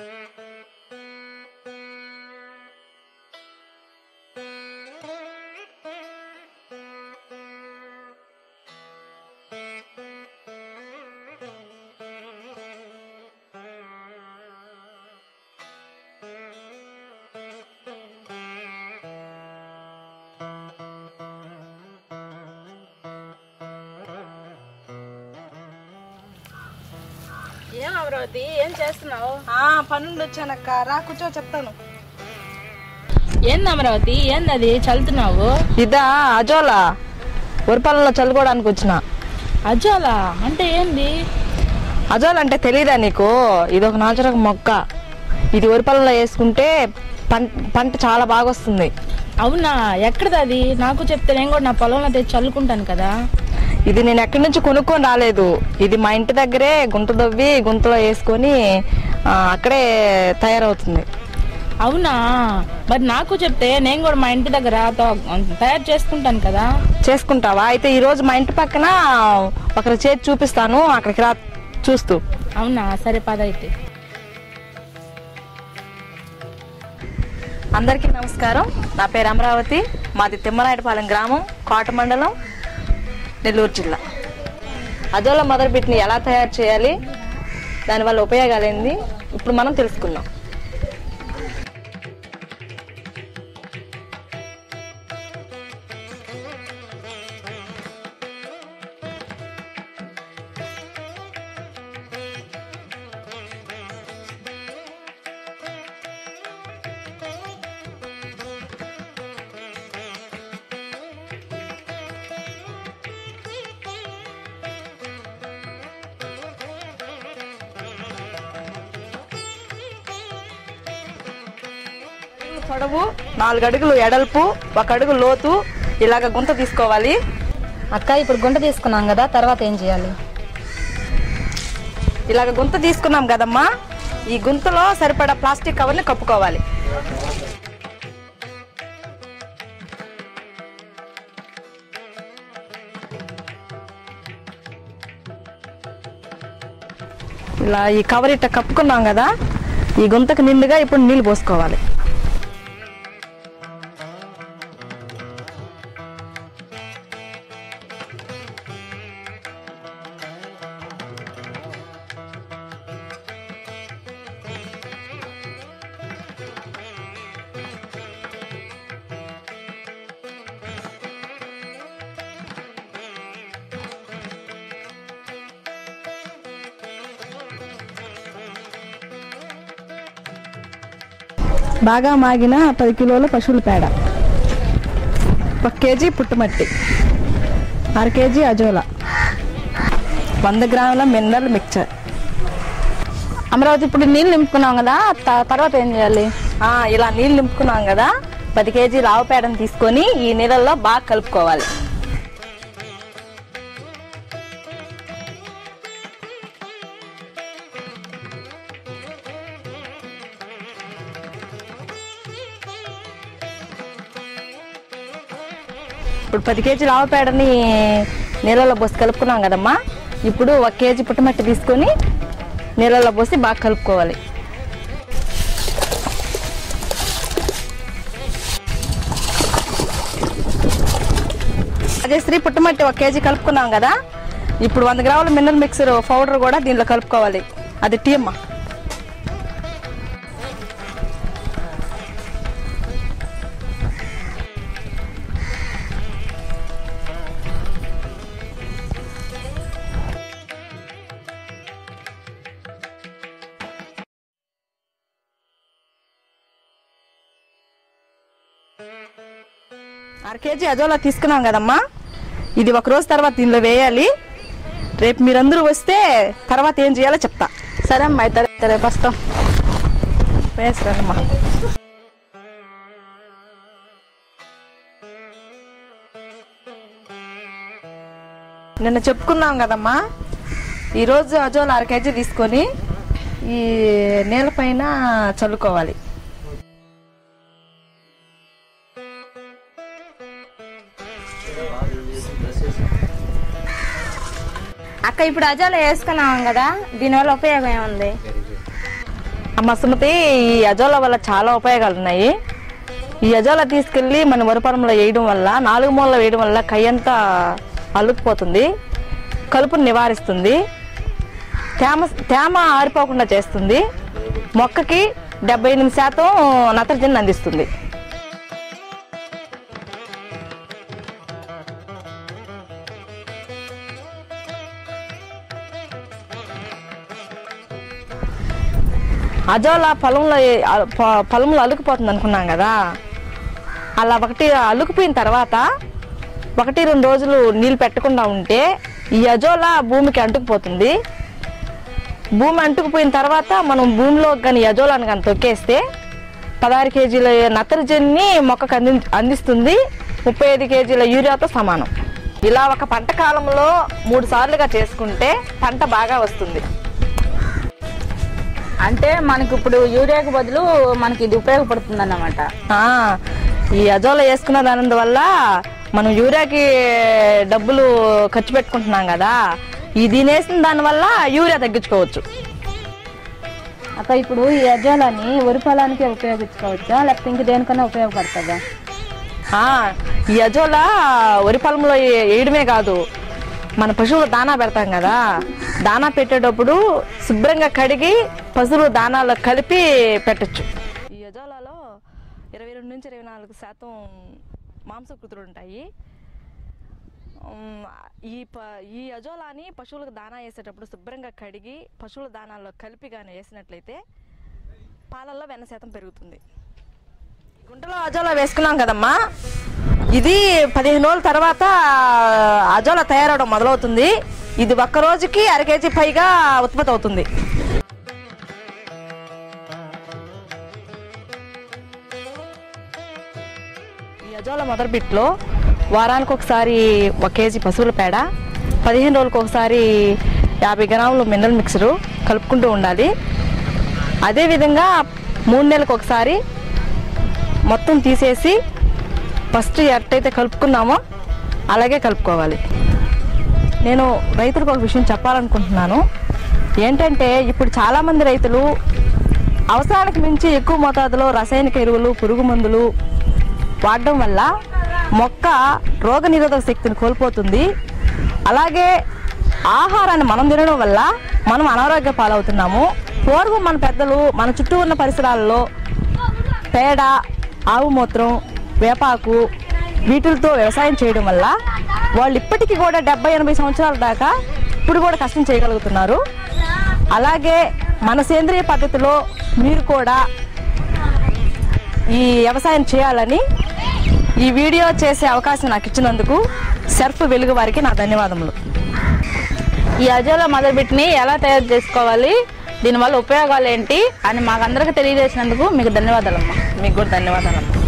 ఏం అమరావతి ఏం చేస్తున్నావు? పనుండి వచ్చానక్క, రా కూర్చో చెప్తాను. ఏంది అమరావతి, ఏంది అది చల్లుతున్నావు? ఇదా అజోలా, వరిపాలలో చల్లుకోవడానికి వచ్చిన. అజోలా అంటే ఏంది? అజోలా అంటే తెలీదా నీకు? ఇది ఒక నాచురల్ మొక్క. ఇది వరిపాలలో వేసుకుంటే పంట చాలా బాగా వస్తుంది. అవునా, ఎక్కడది అది? నాకు చెప్తే నేను కూడా నా పొలంలో తెచ్చి చల్లుకుంటాను కదా. ఇది నేను ఎక్కడి నుంచి కొనుక్కొని రాలేదు. ఇది మా ఇంటి దగ్గరే గుంట దవ్వి గుంతలో వేసుకొని అక్కడే తయారవుతుంది. అవునా, మరి నాకు చెప్తే నేను కూడా మా ఇంటి దగ్గర తయారు చేసుకుంటాను కదా. చేసుకుంటావా? అయితే ఈ రోజు మా ఇంటి పక్కన ఒకరి చేతి చూపిస్తాను, అక్కడికి రా చూస్తూ. అవునా, సరే పద అయితే. అందరికీ నమస్కారం. నా పేరు అమరావతి. మాది తిమ్మనాయుడుపాలెం గ్రామం, కోట మండలం, నెల్లూరు జిల్లా. అజోలా మొదలుపెట్టిని ఎలా తయారు చేయాలి, దానివల్ల ఉపయోగాలు ఏంది ఇప్పుడు మనం తెలుసుకుందాం. పొడవు 4 అడుగులు ఎడల్పు, 1 అడుగు లోతు ఇలాగ గుంత తీసుకోవాలి. అక్క, ఇప్పుడు గుంట తీసుకున్నాం కదా, తర్వాత ఏం చేయాలి? ఇలాగ గుంత తీసుకున్నాం కదమ్మా, ఈ గుంతలో సరిపడా ప్లాస్టిక్ కవర్ని కప్పుకోవాలి. ఇలా ఈ కవర్ ఇట్ట కప్పుకున్నాం కదా, ఈ గుంతకు నిండుగా ఇప్పుడు నీళ్లు పోసుకోవాలి. బాగా మాగిన 10 కిలోల పశువుల పేడ, 1 కేజీ పుట్టుమట్టి, 1/2 కేజీ అజోలా, 100 గ్రాముల మినరల్ మిక్చర్. అమరావతి, ఇప్పుడు నీళ్ళు నింపుకున్నాం కదా, తర్వాత ఏం చేయాలి? ఇలా నీళ్ళు నింపుకున్నాం కదా, 10 కేజీ ఆవు పేడను తీసుకొని ఈ నీళ్ళల్లో బాగా కలుపుకోవాలి. ఇప్పుడు 10 కేజీల ఆవు పేడని నీళ్ళలో పోసి కలుపుకున్నాం కదమ్మా, ఇప్పుడు 1 కేజీ పుట్టమట్టి తీసుకొని నీళ్ళలో పోసి బాగా కలుపుకోవాలి. అదే శ్రీ పుట్టమట్టి 1 కేజీ కలుపుకున్నాం కదా, ఇప్పుడు 100 గ్రాముల మినరల్ మిక్సర్ పౌడర్ కూడా దీంట్లో కలుపుకోవాలి. అది టీ అమ్మా. కేజీ అజోలా తీసుకున్నాం కదమ్మా, ఇది 1 రోజు తర్వాత దీనిలో వేయాలి. రేపు మీరందరూ వస్తే తర్వాత ఏం చేయాలో చెప్తా. సరే అమ్మా, అయితే రేపు వస్తాం. వేస్తానమ్మా. నిన్న చెప్పుకున్నాం కదమ్మా, ఈరోజు అజోలా 1/2 కేజీ తీసుకొని ఈ నేల పైన చల్లుకోవాలి. అక్క, ఇప్పుడు అజోలా వేసుకున్నాం కదా, దీనివల్ల ఉపయోగం ఏముంది? అమ్మ సుమతి, ఈ అజోలా వల్ల చాలా ఉపయోగాలు ఉన్నాయి. ఈ అజోలా తీసుకెళ్ళి మన వరి పొలంలో వేయడం వల్ల, 4 మూలలో వేయడం వల్ల కయ్యంతా అల్లుకుపోతుంది, కలుపును నివారిస్తుంది, తేమ ఆరిపోకుండా చేస్తుంది, మొక్కకి 78% నత్రజనిని అందిస్తుంది. అజోలా పొలంలో అల్లుకుపోతుంది అనుకున్నాం కదా, అలా అల్లుకుపోయిన తర్వాత 1-2 రోజులు నీళ్ళు పెట్టకుండా ఉంటే ఈ అజోలా భూమికి అంటుకుపోతుంది. భూమి అంటుకుపోయిన తర్వాత మనం భూమిలో కానీ అజోలాను కానీ తొక్కేస్తే 16 కేజీల నత్రజనిని మొక్కకు అందిస్తుంది, 35 కేజీల యూరియాతో సమానం. ఇలా ఒక పంట కాలంలో 3 సార్లుగా చేసుకుంటే పంట బాగా వస్తుంది. అంటే మనకి ఇప్పుడు యూరియాకి బదులు మనకి ఇది ఉపయోగపడుతుంది అన్నమాట. ఈ అజోలా వేసుకున్న దాని వల్ల మనం యూరియాకి డబ్బులు ఖర్చు పెట్టుకుంటున్నాం కదా, దీని వేసిన దానివల్ల యూరియా తగ్గించుకోవచ్చు. అక్క, ఇప్పుడు ఈ అజోలాని వరి పొలానికి ఉపయోగించుకోవచ్చా, లేకపోతే ఇంక దేనికన్నా ఉపయోగపడుతుందా? ఈ అజోలా వరి పొలంలో వేయడమే కాదు, మన పశువులు దానా పెడతాం కదా, దానా పెట్టేటప్పుడు శుభ్రంగా కడిగి పశువులు దానాలో కలిపి పెట్టచ్చు. ఈ అజోలాలో 22-24% మాంసకృతులు ఉంటాయి. ఈ అజోలాని పశువులకు దానా వేసేటప్పుడు శుభ్రంగా కడిగి పశువుల దానాల్లో కలిపి కానీ వేసినట్లయితే పాలల్లో వెన్న శాతం పెరుగుతుంది. గుంటలో అజోలా వేసుకున్నాం కదమ్మా, ఇది 15 రోజుల తర్వాత అజోలా తయారవడం మొదలవుతుంది. ఇది ఒక్క రోజుకి 1/2 కేజీ పైగా ఉత్పత్తి అవుతుంది. ఈ అజోలా మొదటి బిట్లో వారానికి ఒకసారి 1 కేజీ పశువుల పేడ, 15 రోజులకు ఒకసారి 50 గ్రాములు మినరల్ మిక్సరు కలుపుకుంటూ ఉండాలి. అదేవిధంగా 3 నెలలకు ఒకసారి మొత్తం తీసేసి ఫస్ట్ ఎట్టయితే కలుపుకున్నామో అలాగే కలుపుకోవాలి. నేను రైతులకు ఒక విషయం చెప్పాలనుకుంటున్నాను. ఏంటంటే ఇప్పుడు చాలామంది రైతులు అవసరానికి మించి ఎక్కువ మోతాదులో రసాయనిక ఎరువులు, పురుగు మందులు వాడడం వల్ల మొక్క రోగనిరోధక శక్తిని కోల్పోతుంది. అలాగే ఆహారాన్ని మనం తినడం వల్ల మనం అనారోగ్య పాలవుతున్నాము. పూర్వం మన పెద్దలు మన చుట్టూ ఉన్న పరిసరాల్లో పేడ, ఆవు మూత్రం, వేపాకు వీటితో వ్యవసాయం చేయడం వల్ల వాళ్ళు ఇప్పటికీ కూడా 70-80 సంవత్సరాల దాకా ఇప్పుడు కూడా కష్టం చేయగలుగుతున్నారు. అలాగే మన సేంద్రియ పద్ధతిలో మీరు కూడా ఈ వ్యవసాయం చేయాలని ఈ వీడియో చేసే అవకాశం నాకు ఇచ్చినందుకు సర్ఫ్ వెలుగు వారికి నా ధన్యవాదములు. ఈ అజోలా మొదలుపెట్టిని ఎలా తయారు చేసుకోవాలి, దీనివల్ల ఉపయోగాలు ఏంటి అని మాకందరికీ తెలియజేసినందుకు మీకు ధన్యవాదాలమ్మా. మీకు కూడా ధన్యవాదాలమ్మా.